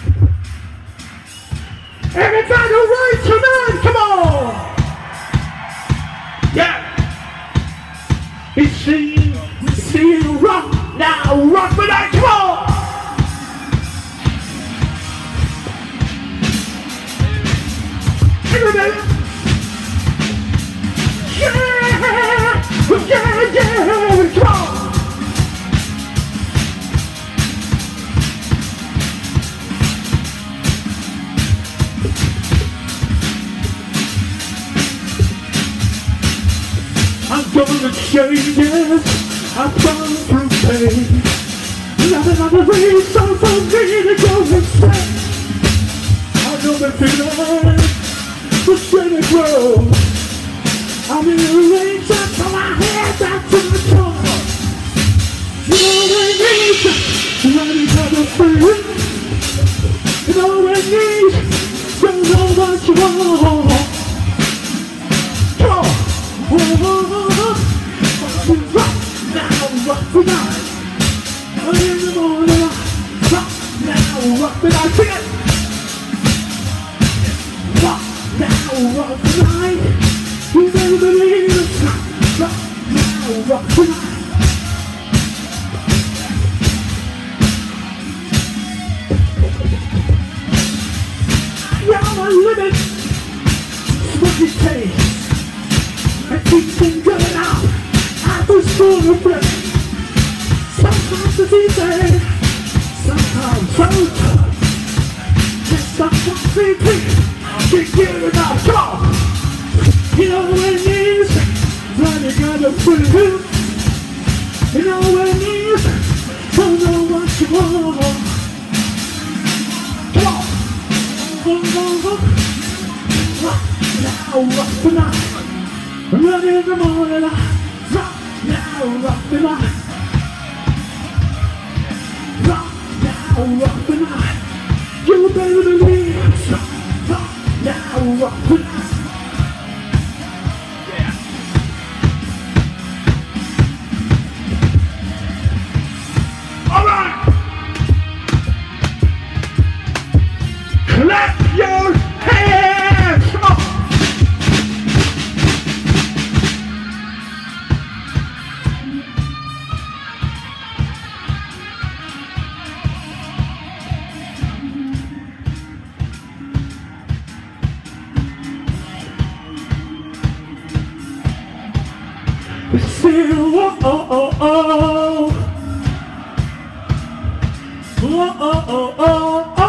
Everybody right tonight, come on! Yeah! It's seeing rock, now rock the night, come on! Everybody! Yeah! Yeah, yeah, come on! I'm gonna change it, I've gone through pain. Not another reason for me to go insane. I know the feeling, the steady grow. I'm in the range up from my head back to my toe. You know what I need, running out of feeling. You know what I need, don't know what you want. Come on! Rock now, rock the night. Early in the morning, rock now, rock the night. Sing it! Rock now, rock the night. You never believe it. Rock now, rock the night. Yeah, I'm living. It's what it takes. And keep things going out. I was full of breath. Sometimes it's easy, sometimes so tough. Just stop one thing, can't get it out. Come on! You know what it is, running out of food. You know what it is, don't know what you want. Come on! Rock now, rock the night. Run in the morning, rock now, rock the night. Rock now, rock the night. You better believe it. Rock now, rock the night. Yeah. All right. Clap your hands. Come on. Whoa, oh, oh, oh. Whoa, oh, oh, oh, oh.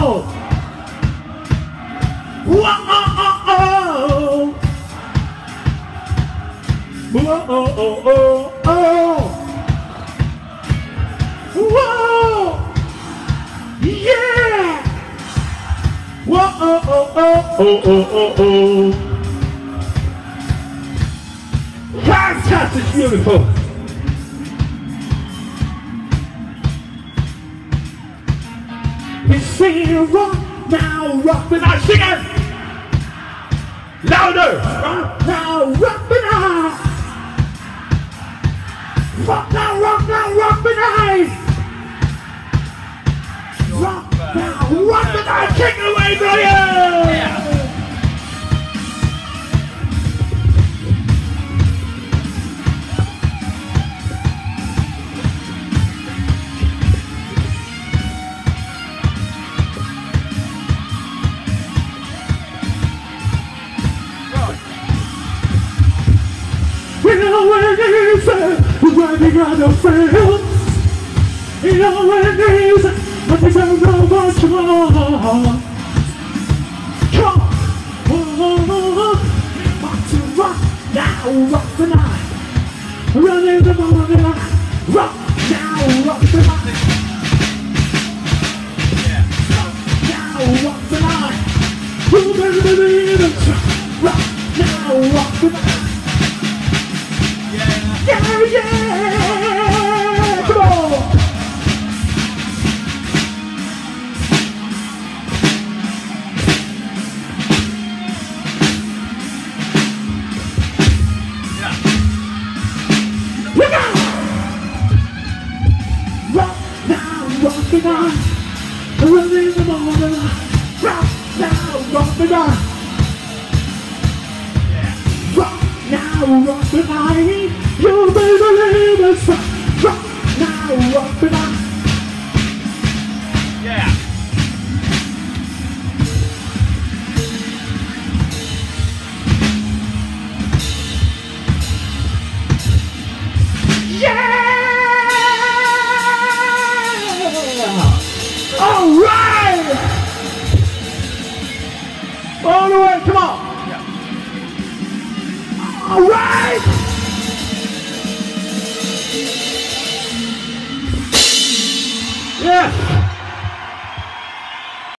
Whoa, oh, oh, oh. Whoa, oh, oh, oh, oh. Whoa. Yeah. Whoa, oh, oh, oh, oh, oh, oh, oh. Fantastic, beautiful. He's singing rock now, rock the night. Sing it louder. Rock now, rock the night. Rock now, rock now, rock the night. Rock now, rock the night. Take it away, Brian. Yeah. You know what it is, running out of field. You know what it is, but you don't know what you want. Come on, rock to rock, now rock the night. Run in the morning, rock now, rock the night. Rock now, rock the night. You better believe it. Rock now, rock the night. Yeah, yeah, come on! Rock now, rock the night. Rock now, rock the night. You may believe us. Rock now, rock the night. Yeah. All right! All the way, come on! Yeah. All right!